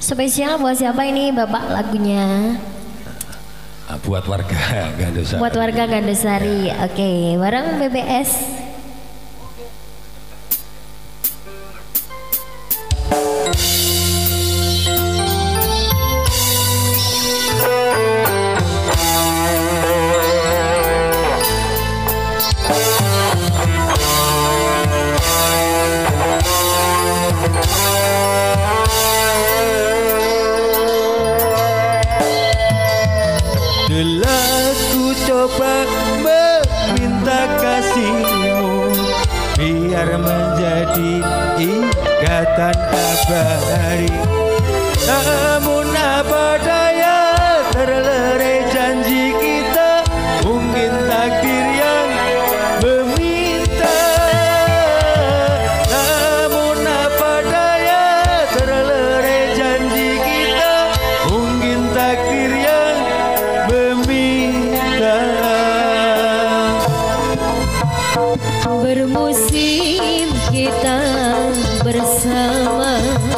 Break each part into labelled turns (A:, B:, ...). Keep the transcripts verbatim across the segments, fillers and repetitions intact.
A: Spesial buat siapa ini Bapak lagunya?
B: Buat warga Gandusari.
A: Buat warga Gandusari. Ya. Oke, bareng B B S.
B: Ku coba meminta kasihmu biar menjadi ikatan abadi. Namun apa daya, terlerai janji kita, mungkin takdir yang meminta. Namun apa daya, terlerai janji kita, mungkin takdir yang
A: bermusim kita bersama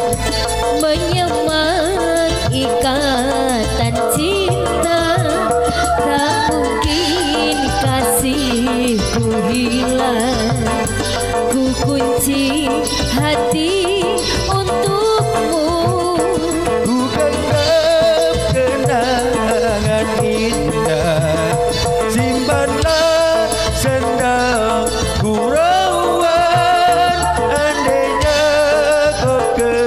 A: menyemat ikatan cinta, tak mungkin kasihku hilang, ku kunci hati untukmu,
B: ku genggam kenangan indah, simpanlah sendal gurauan, andainya kau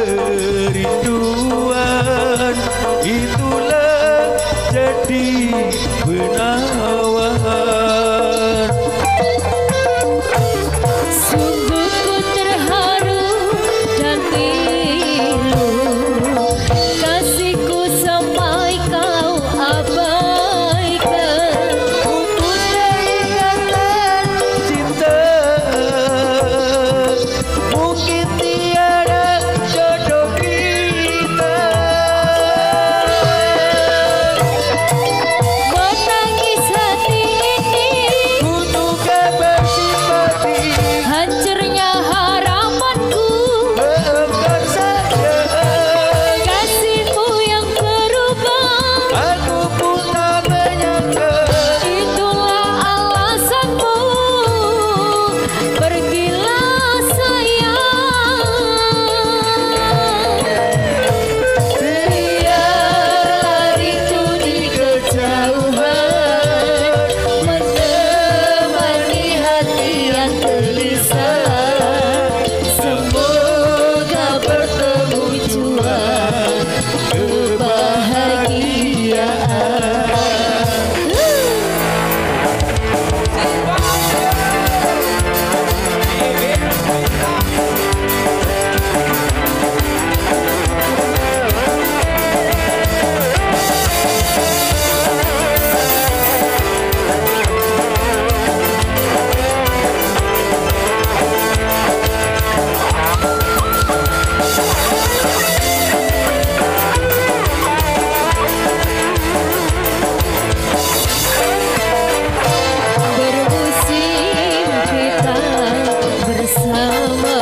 B: kerinduan, itulah jadi penawan.
A: Sungguh ku terharu dan pilu, kasihku sampai kau abaikan.
B: Mungkin tiada jodoh kita.
A: Menangis hati ini,
B: Ku duga bersimpati,
A: hancurnya harapanku,
B: maafkan saja.
A: kasihmu yang berubah,
B: Aku pun tak menyangka.
A: itulah alasanmu, pergilah sayang. Biarlah rindu di kejauhan menemani hati yang gelisah, semoga bertemu jua kebahagiaan. Bermusim kita bersama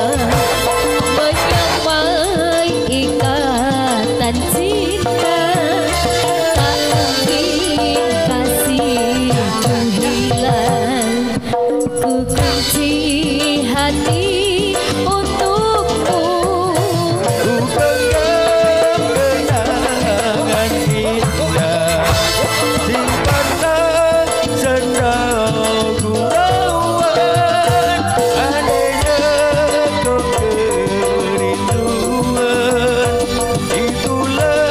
A: menyamai ikatan cinta, tak mungkin kasihku hilang, ku kunci hati untukmu,
B: Ku genggam kenangan indah, simpanlah sendal gurauan, andainya kau kerinduan, itulah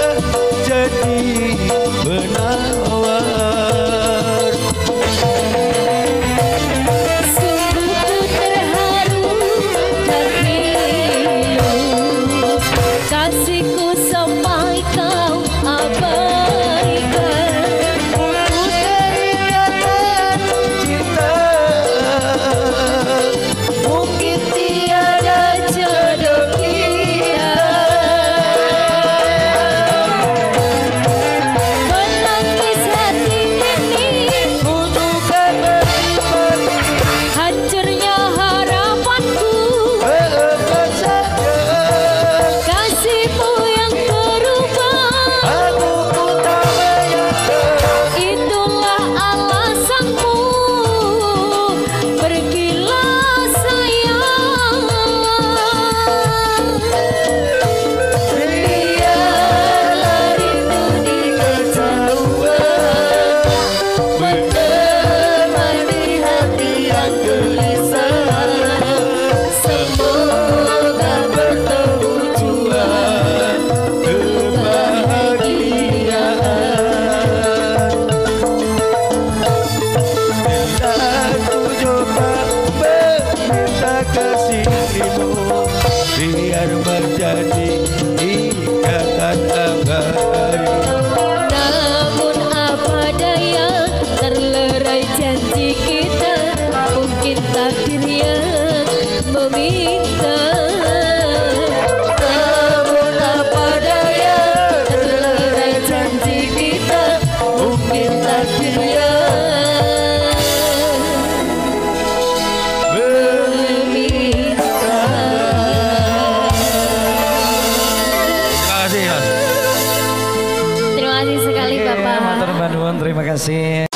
C: kasih.